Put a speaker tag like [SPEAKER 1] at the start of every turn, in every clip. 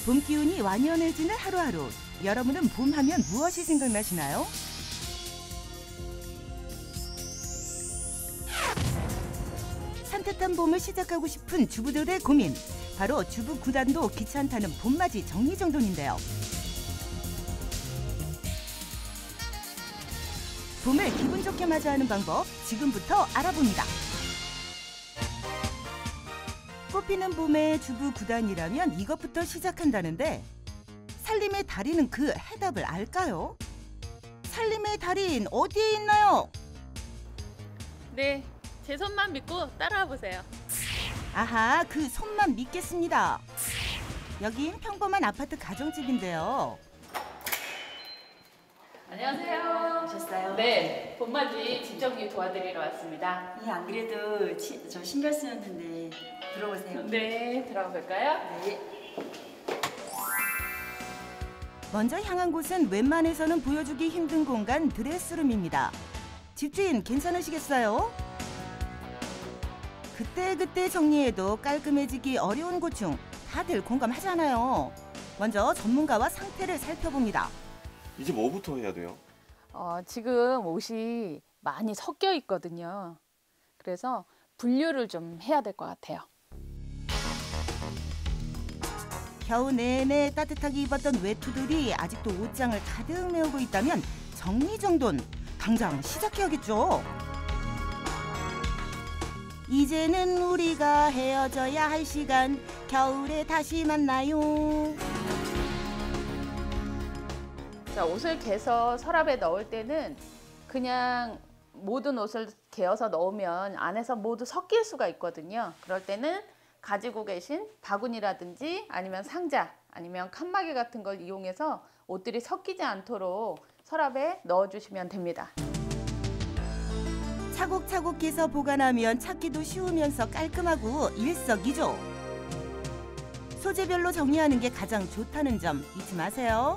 [SPEAKER 1] 봄 기운이 완연해지는 하루하루. 여러분은 봄 하면 무엇이 생각나시나요? 산뜻한 봄을 시작하고 싶은 주부들의 고민. 바로 주부 구단도 귀찮다는 봄맞이 정리정돈인데요. 봄을 기분 좋게 맞이하는 방법 지금부터 알아봅니다. 꽃피는 봄의 주부 구단이라면 이것부터 시작한다는데 살림의 달인은 그 해답을 알까요? 살림의 달인 어디에 있나요?
[SPEAKER 2] 네, 제 손만 믿고 따라와 보세요.
[SPEAKER 1] 아하, 그 손만 믿겠습니다. 여긴 평범한 아파트 가정집인데요.
[SPEAKER 2] 안녕하세요.
[SPEAKER 3] 오셨어요?
[SPEAKER 2] 네, 봄맞이 집 정리 도와드리러 왔습니다.
[SPEAKER 3] 예, 안 그래도 저 신경 쓰였는데 들어오세요.
[SPEAKER 2] 네, 들어가 볼까요?
[SPEAKER 3] 네.
[SPEAKER 1] 먼저 향한 곳은 웬만해서는 보여주기 힘든 공간 드레스룸입니다. 집주인 괜찮으시겠어요? 그때그때 정리해도 깔끔해지기 어려운 고충 다들 공감하잖아요. 먼저 전문가와 상태를 살펴봅니다.
[SPEAKER 4] 이제 뭐부터 해야 돼요?
[SPEAKER 2] 지금 옷이 많이 섞여 있거든요. 그래서 분류를 좀 해야 될 것 같아요.
[SPEAKER 1] 겨우 내내 따뜻하게 입었던 외투들이 아직도 옷장을 가득 메우고 있다면 정리정돈 당장 시작해야겠죠. 이제는 우리가 헤어져야 할 시간, 겨울에 다시 만나요.
[SPEAKER 2] 자, 옷을 개서 서랍에 넣을 때는 그냥 모든 옷을 개어서 넣으면 안에서 모두 섞일 수가 있거든요. 그럴 때는 가지고 계신 바구니라든지 아니면 상자 아니면 칸막이 같은 걸 이용해서 옷들이 섞이지 않도록 서랍에 넣어주시면 됩니다.
[SPEAKER 1] 차곡차곡 깨서 보관하면 찾기도 쉬우면서 깔끔하고 일석이조. 소재별로 정리하는 게 가장 좋다는 점 잊지 마세요.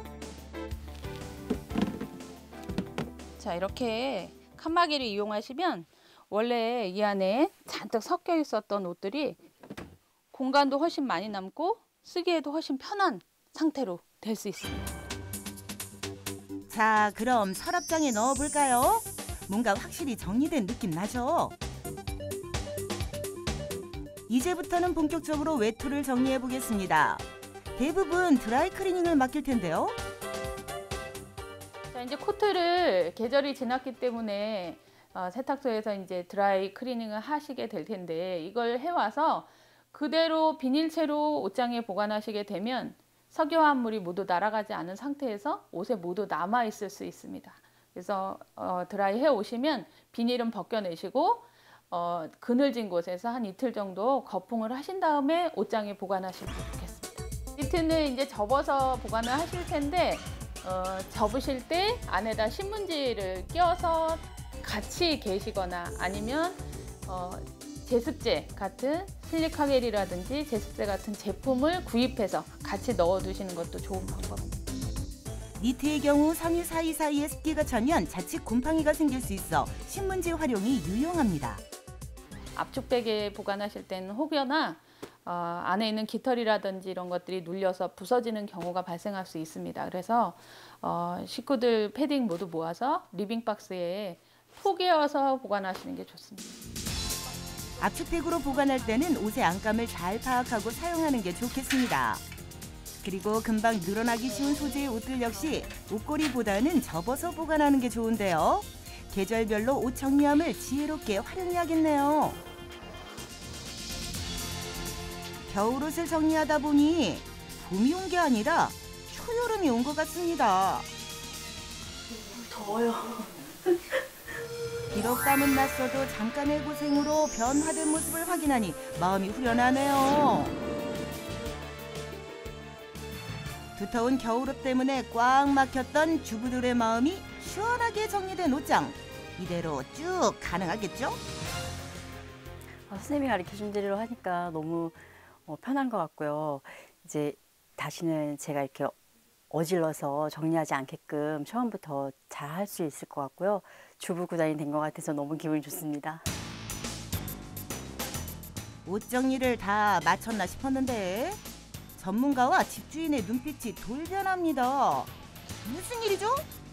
[SPEAKER 2] 자, 이렇게 칸막이를 이용하시면 원래 이 안에 잔뜩 섞여 있었던 옷들이 공간도 훨씬 많이 남고 쓰기에도 훨씬 편한 상태로 될 수 있습니다.
[SPEAKER 1] 자, 그럼 서랍장에 넣어볼까요? 뭔가 확실히 정리된 느낌 나죠? 이제부터는 본격적으로 외투를 정리해 보겠습니다. 대부분 드라이 클리닝을 맡길 텐데요.
[SPEAKER 2] 자, 이제 코트를 계절이 지났기 때문에 세탁소에서 이제 드라이 클리닝을 하시게 될 텐데 이걸 해와서 그대로 비닐채로 옷장에 보관하시게 되면 석유화합물이 모두 날아가지 않은 상태에서 옷에 모두 남아 있을 수 있습니다. 그래서 드라이 해 오시면 비닐은 벗겨내시고 그늘진 곳에서 한 이틀 정도 거풍을 하신 다음에 옷장에 보관하시면 좋겠습니다. 니트는 이제 접어서 보관을 하실 텐데 접으실 때 안에다 신문지를 끼워서 같이 계시거나 아니면 제습제 같은 실리카겔이라든지 제습제 같은 제품을 구입해서 같이 넣어두시는 것도 좋은 방법입니다.
[SPEAKER 1] 니트의 경우 섬유 사이사이에 습기가 차면 자칫 곰팡이가 생길 수 있어 신문지 활용이 유용합니다.
[SPEAKER 2] 압축백에 보관하실 때는 혹여나 안에 있는 깃털이라든지 이런 것들이 눌려서 부서지는 경우가 발생할 수 있습니다. 그래서 식구들 패딩 모두 모아서 리빙박스에 포개어서 보관하시는 게 좋습니다.
[SPEAKER 1] 압축팩으로 보관할 때는 옷의 안감을 잘 파악하고 사용하는 게 좋겠습니다. 그리고 금방 늘어나기 쉬운 소재의 옷들 역시 옷걸이보다는 접어서 보관하는 게 좋은데요. 계절별로 옷 정리함을 지혜롭게 활용해야겠네요. 겨울옷을 정리하다 보니 봄이 온 게 아니라 초여름이 온 것 같습니다.
[SPEAKER 3] 더워요.
[SPEAKER 1] 비록 땀은 났어도 잠깐의 고생으로 변화된 모습을 확인하니 마음이 후련하네요. 두터운 겨울옷 때문에 꽉 막혔던 주부들의 마음이 시원하게 정리된 옷장. 이대로 쭉 가능하겠죠?
[SPEAKER 3] 선생님이 가르쳐준 대로 하니까 너무 편한 것 같고요. 이제 다시는 제가 이렇게 어질러서 정리하지 않게끔 처음부터 잘 할 수 있을 것 같고요. 주부 구단이 된 것 같아서 너무 기분이 좋습니다.
[SPEAKER 1] 옷 정리를 다 마쳤나 싶었는데 전문가와 집주인의 눈빛이 돌변합니다. 무슨 일이죠?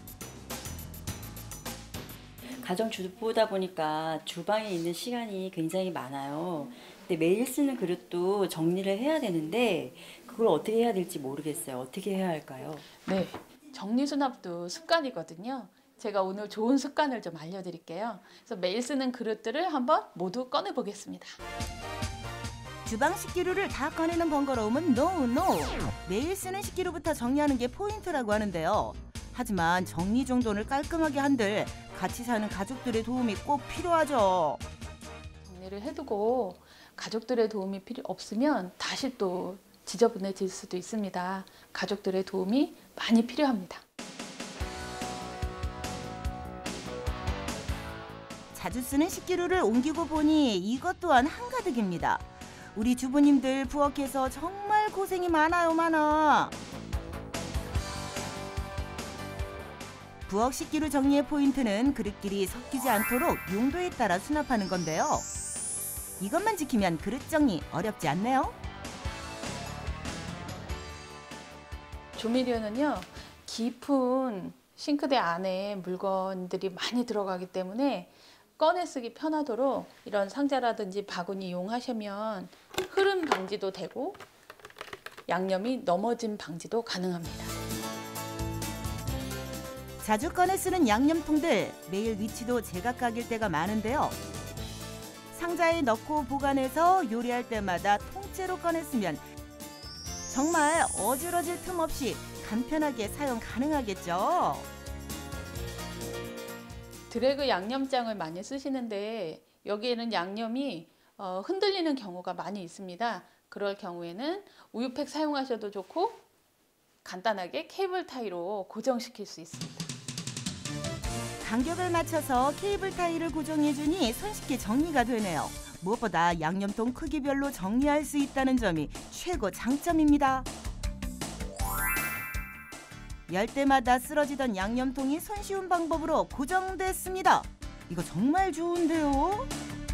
[SPEAKER 3] 가정주부다 보니까 주방에 있는 시간이 굉장히 많아요. 근데 매일 쓰는 그릇도 정리를 해야 되는데 그걸 어떻게 해야 될지 모르겠어요. 어떻게 해야 할까요?
[SPEAKER 2] 네, 정리수납도 습관이거든요. 제가 오늘 좋은 습관을 좀 알려드릴게요. 그래서 매일 쓰는 그릇들을 한번 모두 꺼내보겠습니다.
[SPEAKER 1] 주방 식기류를 다 꺼내는 번거로움은 노. 매일 쓰는 식기류부터 정리하는 게 포인트라고 하는데요. 하지만 정리정돈을 깔끔하게 한들 같이 사는 가족들의 도움이 꼭 필요하죠.
[SPEAKER 2] 정리를 해두고 가족들의 도움이 필요 없으면 다시 또 지저분해질 수도 있습니다. 가족들의 도움이 많이 필요합니다.
[SPEAKER 1] 자주 쓰는 식기류를 옮기고 보니 이것 또한 한가득입니다. 우리 주부님들 부엌에서 정말 고생이 많아. 부엌 식기류 정리의 포인트는 그릇끼리 섞이지 않도록 용도에 따라 수납하는 건데요. 이것만 지키면 그릇 정리 어렵지 않네요.
[SPEAKER 2] 조미료는요, 깊은 싱크대 안에 물건들이 많이 들어가기 때문에 꺼내 쓰기 편하도록 이런 상자라든지 바구니 이용하시면 흐름 방지도 되고 양념이 넘어짐 방지도 가능합니다.
[SPEAKER 1] 자주 꺼내 쓰는 양념통들, 매일 위치도 제각각일 때가 많은데요. 상자에 넣고 보관해서 요리할 때마다 통째로 꺼내 쓰면 정말 어지러질 틈 없이 간편하게 사용 가능하겠죠.
[SPEAKER 2] 드래그 양념장을 많이 쓰시는데 여기에는 양념이 흔들리는 경우가 많이 있습니다. 그럴 경우에는 우유팩 사용하셔도 좋고 간단하게 케이블 타이로 고정시킬 수 있습니다.
[SPEAKER 1] 간격을 맞춰서 케이블 타이를 고정해주니 손쉽게 정리가 되네요. 무엇보다 양념통 크기별로 정리할 수 있다는 점이 최고 장점입니다. 열 때마다 쓰러지던 양념통이 손쉬운 방법으로 고정됐습니다. 이거 정말 좋은데요?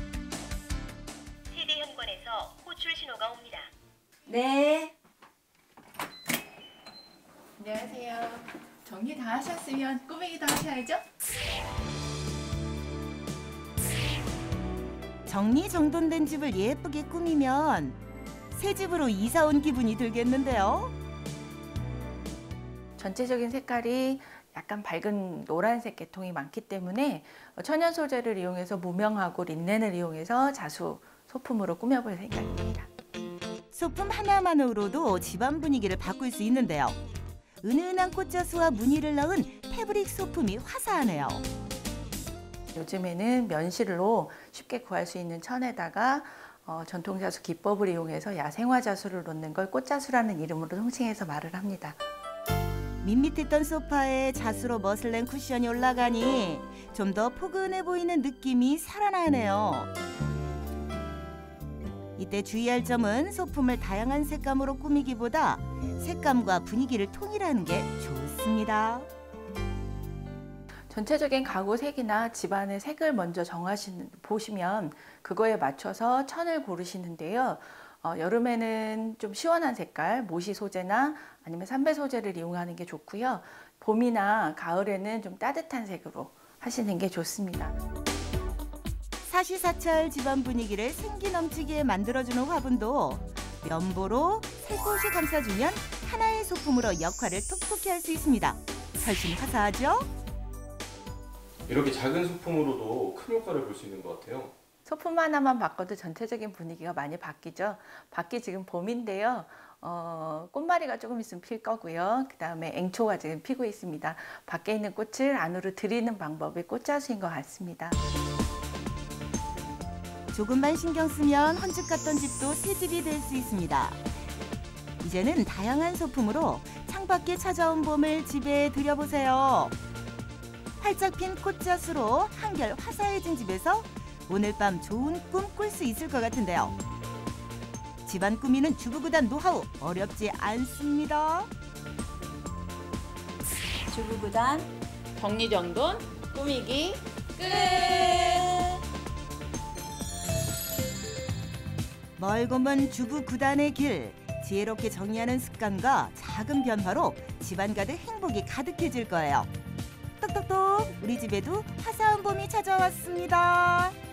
[SPEAKER 5] 세대 현관에서 호출 신호가 옵니다.
[SPEAKER 3] 네.
[SPEAKER 6] 안녕하세요. 정리 다 하셨으면 꾸미기도 하셔야죠?
[SPEAKER 1] 정리정돈된 집을 예쁘게 꾸미면 새 집으로 이사 온 기분이 들겠는데요.
[SPEAKER 6] 전체적인 색깔이 약간 밝은 노란색 계통이 많기 때문에 천연 소재를 이용해서 무명하고 린넨을 이용해서 자수 소품으로 꾸며볼 생각입니다.
[SPEAKER 1] 소품 하나만으로도 집안 분위기를 바꿀 수 있는데요. 은은한 꽃자수와 무늬를 넣은 패브릭 소품이 화사하네요.
[SPEAKER 6] 요즘에는 면실로 쉽게 구할 수 있는 천에다가 전통자수 기법을 이용해서 야생화자수를 놓는 걸 꽃자수라는 이름으로 통칭해서 말을 합니다.
[SPEAKER 1] 밋밋했던 소파에 자수로 멋을 낸 쿠션이 올라가니 좀 더 포근해 보이는 느낌이 살아나네요. 이때 주의할 점은 소품을 다양한 색감으로 꾸미기보다 색감과 분위기를 통일하는 게 좋습니다.
[SPEAKER 6] 전체적인 가구 색이나 집안의 색을 먼저 보시면 그거에 맞춰서 천을 고르시는데요. 여름에는 좀 시원한 색깔, 모시 소재나 아니면 삼배 소재를 이용하는 게 좋고요. 봄이나 가을에는 좀 따뜻한 색으로 하시는 게 좋습니다.
[SPEAKER 1] 사시사철 집안 분위기를 생기 넘치게 만들어주는 화분도 면보로 살포시 감싸주면 하나의 소품으로 역할을 톡톡히 할 수 있습니다. 훨씬 화사하죠?
[SPEAKER 4] 이렇게 작은 소품으로도 큰 효과를 볼 수 있는 것 같아요.
[SPEAKER 6] 소품 하나만 바꿔도 전체적인 분위기가 많이 바뀌죠. 밖이 지금 봄인데요. 꽃마리가 조금 있으면 필 거고요. 그 다음에 앵초가 지금 피고 있습니다. 밖에 있는 꽃을 안으로 들이는 방법이 꽃자수인 것 같습니다.
[SPEAKER 1] 조금만 신경 쓰면 헌집 같던 집도 새 집이 될 수 있습니다. 이제는 다양한 소품으로 창밖에 찾아온 봄을 집에 들여보세요. 활짝 핀 꽃자수로 한결 화사해진 집에서 오늘 밤 좋은 꿈 꿀 수 있을 것 같은데요. 집안 꾸미는 주부구단 노하우 어렵지 않습니다.
[SPEAKER 3] 주부구단
[SPEAKER 2] 정리정돈 꾸미기 끝!
[SPEAKER 1] 멀고 먼 주부구단의 길, 지혜롭게 정리하는 습관과 작은 변화로 집안 가득 행복이 가득해질 거예요. 똑똑똑 우리 집에도 화사한 봄이 찾아왔습니다.